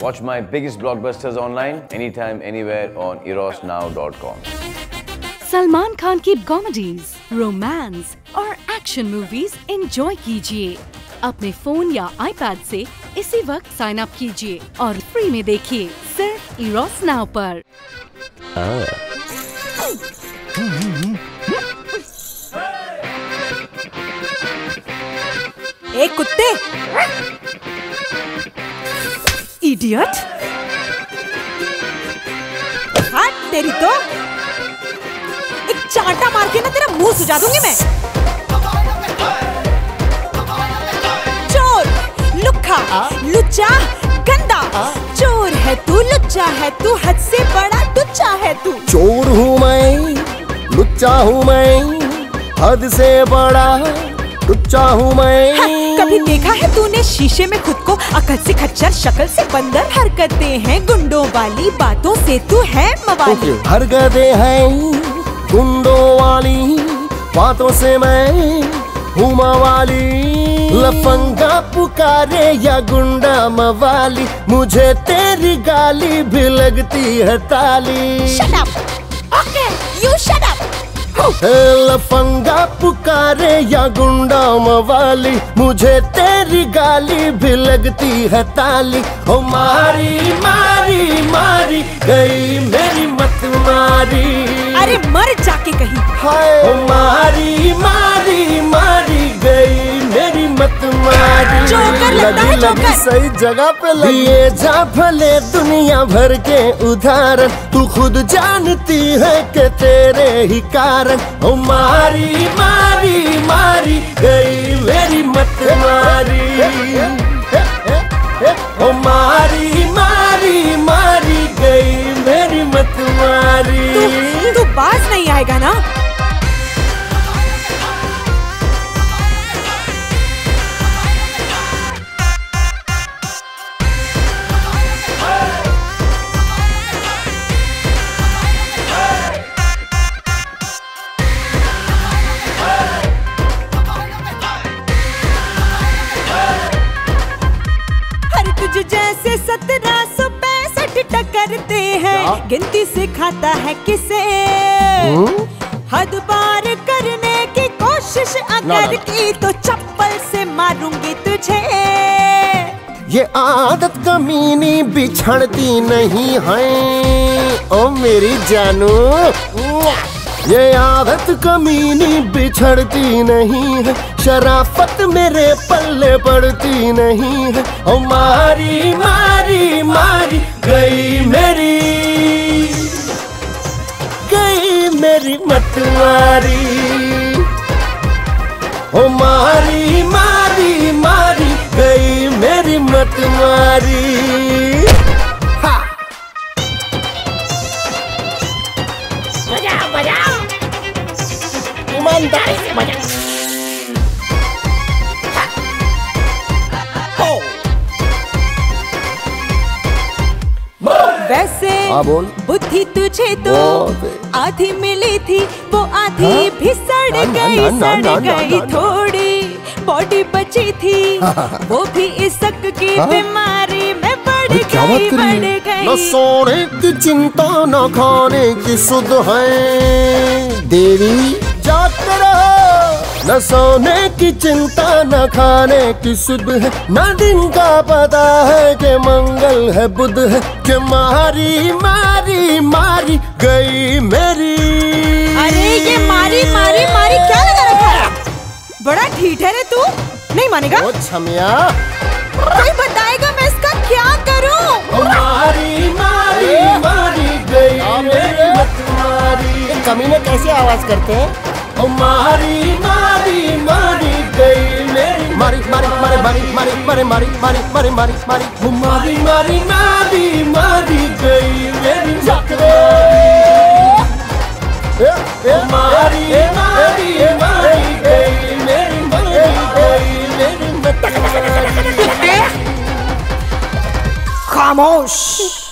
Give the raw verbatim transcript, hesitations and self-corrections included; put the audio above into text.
Watch my biggest blockbusters online, anytime, anywhere on eros now dot com. Salman Khan की comedies, romance और action movies enjoy कीजिए अपने phone या iPad से इसी वक्त साइन अप कीजिए और फ्री में देखिए सिर्फ इरोस नाउ पर। ए कुत्ते, इडियट, हट तेरी तो एक चांटा मार के ना तेरा मुंह सुजा दूंगी मैं। चोर, लुक्खा, लुच्चा, गंदा, चोर है तू, लुच्चा है तू, हद से बड़ा टुच्चा है तू। चोर हूँ मैं, लुच्चा हूँ मैं, हद से बड़ा टुच्चा हूँ मैं। हाँ, कभी देखा है तूने शीशे में खुद को? अकल से खच्चर, शक्ल से बंदर, हरकतें हैं गुंडों वाली, बातों से तू है मवाली। हरकतें हैं गुंडों वाली, बातों से मैं हूँ मवाली। लफंगा पुकारे या गुंडा मवाली, मुझे तेरी गाली भी लगती है ताली। Shut up. Okay, you shut up. लफंगा पुकारे या गुंडा मवाली, मुझे तेरी गाली भी लगती है ताली। ओ मारी मारी मारी गई मेरी मत मारी, अरे मर जाके कहीं। हाय ओ मारी मारी मारी गई मेरी मत मारी। जोकर लगता है, जोकर। सही जगह पे लिए जा भले दुनिया भर के उदाहरण, तू खुद जानती है कि तेरे ही कारण। ओ मारी मारी मारी गई मेरी मत मारी, ओ मारी मारी मारी गई मेरी मत मारी। तू तू बाज नहीं आएगा ना? जैसे सत्रह सौ पैंसठ टकरते हैं, गिनती से खाता है किसे? हद पार करने की कोशिश अगर की तो चप्पल से मारूंगी तुझे। ये आदत कमीनी बिछड़ती नहीं है ओ मेरी जानू, ये आदत कमीनी बिछड़ती नहीं है, शराफत मेरे पल्ले पड़ती नहीं है। ओ मारी मारी मारी गई मेरी, गई मेरी मत मारी। ओ मारी मारी मारी गई मेरी मत मारी। बजाओ बजाओ, ईमानदारी से बजाओ। वैसे बोल। बुद्धि तुझे तो आधी मिली थी, वो आधी हाँ? भी सड़ गई, सड़ गई थोड़ी। बॉडी बची थी वो भी इसक की हाँ? बीमारी में बढ़ गई, बढ़ गई। न सोने की चिंता न खाने की सुध है देवी, जागते रहो। न सोने की चिंता न खाने की सुध है, न दिन का पता है कि मंगल है बुध है, कि मारी मारी मारी गई मेरी। अरे ये मारी मारी मारी क्या लगा रखा है? बड़ा ढीठर है तू, नहीं मानेगा? ओ छमिया, कोई बताएगा मैं इसका क्या करूं? मारी मारी मारी गई मेरी मत मारी। कमीने कैसे आवाज करते हैं? ओ मारी मारी मारी गई मेरी, मारी मारी मारी मारी मारी मारी मारी मारी मारी मारी मारी, ओ मारी मारी मारी मारी गई मेरी मत मारी, मारी मारी मारी गई मेरी मत गई मेरी मत। खामोश।